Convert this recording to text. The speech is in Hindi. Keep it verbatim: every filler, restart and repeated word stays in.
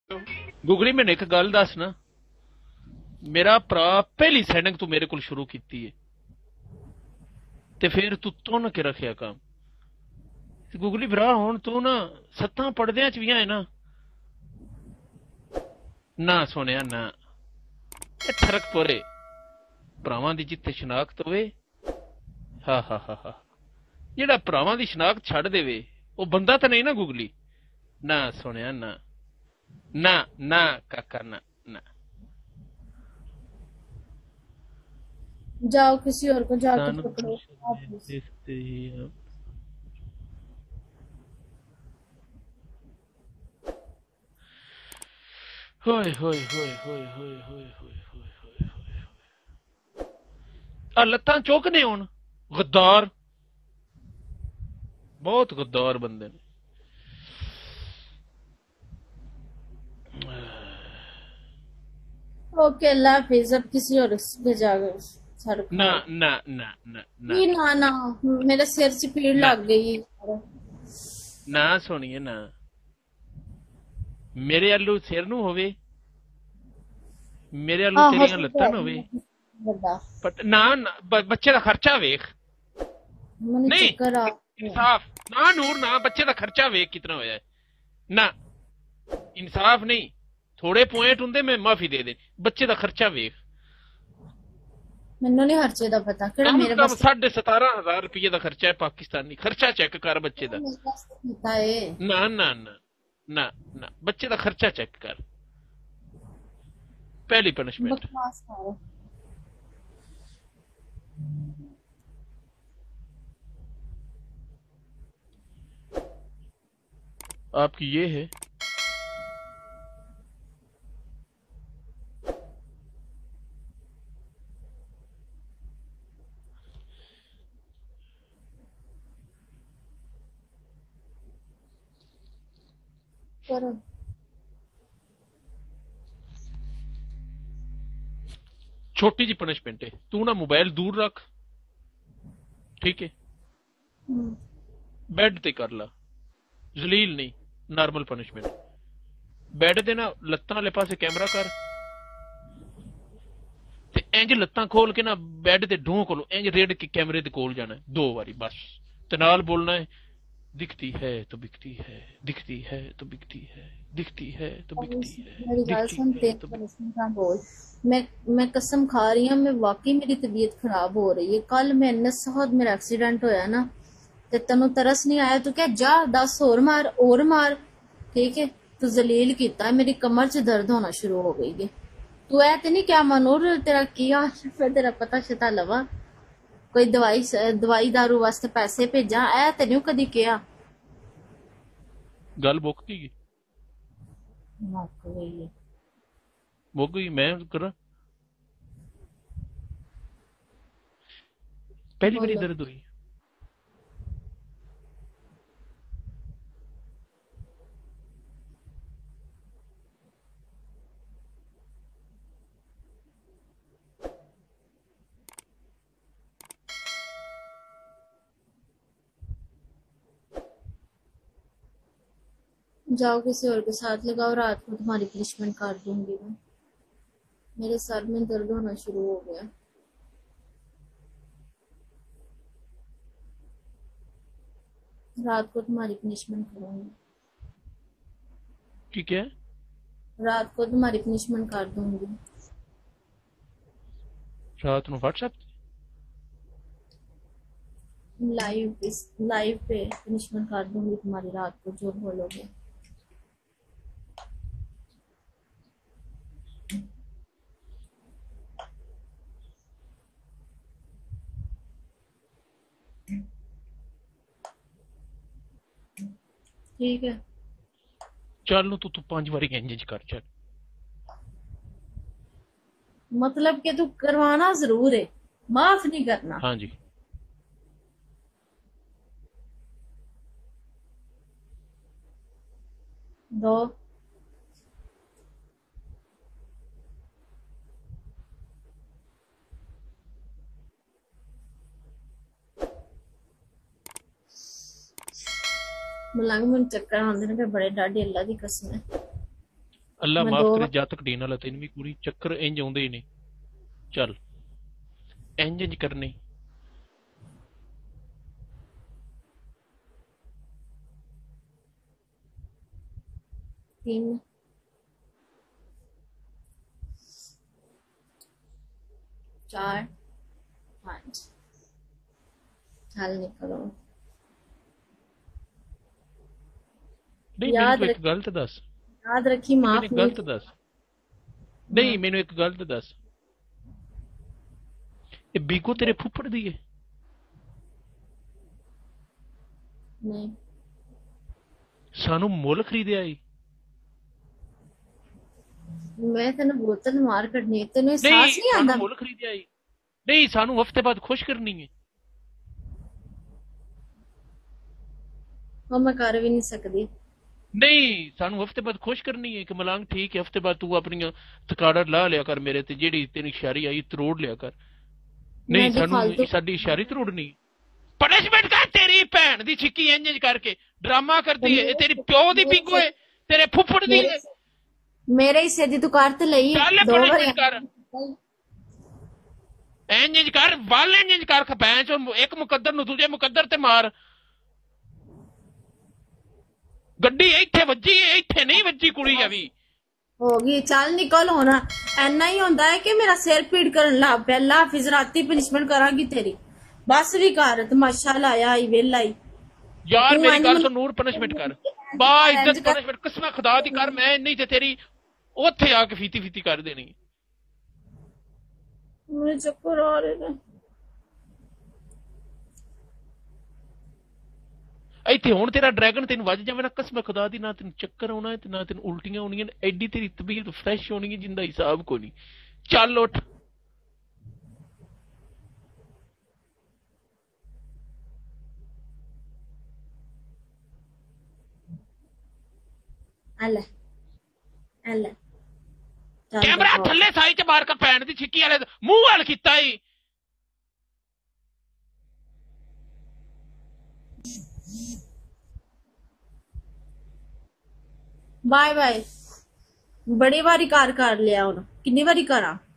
गुगली मैंने एक गल दस ना, मेरा भरा पहली सैनिंग तू मेरे को शुरू की है ते फिर तू तुन के रखिया काम। गुगली भरा हुण तू ना सत्तां पढ़दियां च भी है ना ना सुनिया ना, ये ठरक पोरे भरावां दी जिथे शनाख्त होवे। हा हा हा हा, जेड़ा भरावां दी शनाख्त छड़ देवे वो बंदा तो नहीं ना गुगली। ना सुनिया ना ना ना काका ना ना। जाओ किसी और को जाके तान पकड़ो गुलशन में वापस। देखते ही हम। होए होए होए होए होए होए होए होए होए। आ लत्तां चुकने हुण, गद्दार, बहुत गद्दार बंदे ने। ओके अल्लाह हाफिज, अब किसी और पे जाकर सर ना खाओ। ना ना ना ना ये ना ना, मेरे सिर से पीड़ ना लग गई है। ना सुनिए ना, मेरे आलू सिर नू होवे, मेरे आलू आहो तेरियां तो लत्तां कह न रही होवे। हूँ, बड़ा बट ना ना, ब- बच्चे का खर्चा वेख। मैंने नहीं, चक्कर आ गया। इंसाफ ना नूर ना, बच्चे का खर्चा वेख कितना होया है। ना, इंसाफ नहीं, थोड़े पॉइंट होंगे मैं माफी दे दे, बच्चे का खर्चा वेख। मैनू नहीं हर चीज का पता केड़ा कम मेरे से कम बस साढ़े सतारह हजार रुपये का खर्चा है पाकिस्तानी खर्चा, चेक कर बच्चे का। मेरे बस पता है। ना ना ना ना ना, बच्चे का खर्चा चेक कर, पहली पनिशमेंट। बकवास करो। आपकी ये है। करो। छोटी जी पनिशमेंट है, तू ना मोबाइल दूर रख, ठीक है, हम्म, बेड ते कर ला, जलील नहीं, नॉर्मल पनिशमेंट। बेड ते ना लत्तां वाले पासे कैमरा कर, ते इंज लत्तां खोल के ना बेड ते ढूं कोलो इंज रेड़ के कैमरे दे कोल जाना है दो बारी बस, ते नाल बोलना है, दिखती है तो बिकती है, दिखती है तो बिकती है, दिखती है तो और बिकती इस- है, मेरी गल दिखती सुन, है तेरे तो बिकती। परेशान ना बोल। मैं मैं कसम खा रही हूँ, मैं वाकई मेरी तबीयत खराब हो रही है। कल मैंने साथ मेरा एक्सीडेंट होया ना, ते तेनू तरस नहीं आया? तू क्या जा दस और मार और मार, ठीक है। तू जलील किया, मेरी कमर च दर्द होना शुरू हो गई है। तू ऐ ते नहीं क्या मनोर तेरा की हाल है? फिर तेरा पता शता लवा, कोई दवाई दवाई दारू वास्ते पैसे भेजा, ऐ ते नहीं कदी किया। गल मुक गई, मुक गई है। मुक गई, मैं करा पहली बारी बोलो। दर्द हुई। जाओ किसी और के साथ लगाओ, रात को तुम्हारी पनिशमेंट कर दूंगी मैं। मेरे सर में दर्द होना शुरू हो गया। रात को तुम्हारी पनिशमेंट करूंगी। ठीक है, रात को तुम्हारी पनिशमेंट कर दूंगी। रात ਨੂੰ व्हाट्सएप लाइव इस लाइव पे पनिशमेंट कर दूंगी तुम्हारी, रात को जो बोलोगे। ठीक है। चल ਨੂੰ ਤੂੰ ਤੂੰ ਪੰਜ ਵਾਰੀ ਇੰਜ ਕਰ ਚੱਲ। मतलब कि तू करवाना जरूर है, माफ नहीं करना। हाँ जी, दो। मलंग में चक्कर आंदे ने, फिर बड़े डाढी, अल्लाह दी कसम है। ਅੱਲਾ ਮੈਂ ਮਾਫ ਦੋ ਕਰੇ ਵਾਰ ਜਦ ਤੱਕ ਡੀਨ ਵਾਲਾ ਤੈਨੂੰ ਵੀ ਕੁੜੀ ਚੱਕਰ ਇੰਜ ਆਉਂਦੇ ਹੀ ਨੇ। ਚੱਲ ਇੰਜ ਇੰਜ ਕਰਨੀ। तीन चार पाँच हल निकलो। नहीं मैंने याद तो एक रख गल तो दस। याद रखी नहीं, मैंने माफ एक गल नहीं। तो दस। हाँ नहीं मैंने एक गल तो दस। ये बीको तेरे फुੱਫੜ ਦੀ है? नहीं ਸਾਨੂੰ ਮੁੱਲ ਖਰੀਦਿਆ ਈ? मैं तेन बोतल मार कटनी तेन एहसास नहीं नहीं ਸਾਨੂੰ आंदा। ਮੁੱਲ ਖਰੀਦਿਆ ਈ। नहीं ਸਾਨੂੰ ਹਫਤੇ ਬਾਅਦ ਖੁਸ਼ ਕਰਨੀ है। और मैं कर भी नहीं सकती। नहीं ਸਾਨੂੰ ਹਫਤੇ ਬਾਅਦ ਖੁਸ਼ ਕਰਨੀ ਹੈ ਕਿ ਮਲੰਗ ਠੀਕ ਹੈ ਹਫਤੇ ਬਾਅਦ ਤੂੰ ਆਪਣੀਆਂ ਥਕਾੜਾ ਲਾ ਲਿਆ ਕਰ ਮੇਰੇ ਤੇ ਜਿਹੜੀ ਤੇਰੀ ਇਸ਼ਾਰੀ ਆਈ ਤਰੋੜ ਲਿਆ ਕਰ। ਨਹੀਂ मैं जो ਸਾਨੂੰ फालतू ਸਾਡੀ ਇਸ਼ਾਰੀ ਤਰੋੜਨੀ। ਪਨਿਸ਼ਮੈਂਟ ਕਰ ਤੇਰੀ ਭੈਣ ਦੀ ਛਿੱਕੀ ਇੰਜ ਇੰਜ ਕਰਕੇ ਡਰਾਮਾ ਕਰਦੀ ਹੈ। ਇਹ ਤੇਰੀ ਪਿਓ ਦੀ ਪਿੰਗੋ ਹੈ ਤੇਰੇ ਫੁੱਫੜ ਦੀ मेरे ਹੈ। मेरे हिस्से दी तू कर ते लई ਚੱਲ दो बार ਪਨਿਸ਼ਮੈਂਟ ਕਰ ਇੰਜ ਇੰਜ ਕਰ ਵੱਲ ਇੰਜ ਇੰਜ ਕਰ ਖਪੈਂ ਚੋ ਇੱਕ ਮੁਕੱਦਰ ਨੂੰ ਦੂਜੇ ਮੁਕੱਦਰ ਤੇ ਮਾਰ। ਗੱਡੀ ਇੱਥੇ ਵੱਜੀ ਹੈ ਇੱਥੇ ਨਹੀਂ ਵੱਜੀ ਕੁੜੀ ਆ ਵੀ। होगी चल निकल होना। ऐना ही होंदा है कि मेरा सिर पीड़ करन लग पिया। ला फिज राती पनिशमेंट करांगी तेरी। बस भी कर तमाशा लाया आई वेला ही। यार तू मेरी इंज गल मन- सुन नूर पनिशमेंट कर बा इंज इज्जत कर। पनिशमेंट कसम खुदा दी कर मैं नहीं ते तेरी ਉੱਥੇ ਆ ਕੇ ਫੀਤੀ ਫੀਤੀ ਕਰ ਦੇਣੀ। मुझे चक्कर आ रहे हैं। ਇੱਥੇ ਹੁਣ ਤੇਰਾ ਡਰੈਗਨ ਤੈਨੂੰ ਵੱਜ ਜਾਵੇ ਨਾ ਕਸਮ ਖੁਦਾ ਦੀ ਨਾ ਤੈਨੂੰ ਚੱਕਰ ਆਉਣਾ ਤੇ ਨਾ ਤੈਨੂੰ ਉਲਟੀਆਂ ਆਉਣੀਆਂ ਐਡੀ ਤੇਰੀ ਤਬੀਅਤ ਫਰੈਸ਼ ਹੋਣੀ ਹੈ ਜਿੰਦਾ ਹਿਸਾਬ ਕੋਈ ਨਹੀਂ। ਚੱਲ ਉੱਠ। अल्लाह अल्लाह चल ਕੈਮਰਾ देखो। ਥੱਲੇ ਸਾਈ ਚ ਮਾਰ ਕੇ ਭੈਣ ਦੀ ਛਿੱਕੀ ਵਾਲੇ ਮੂੰਹ ਵਾਲ ਕੀਤਾ ਈ। Bye bye. बड़ी बारी कार कर लिया हुन किन्नी बारी करा।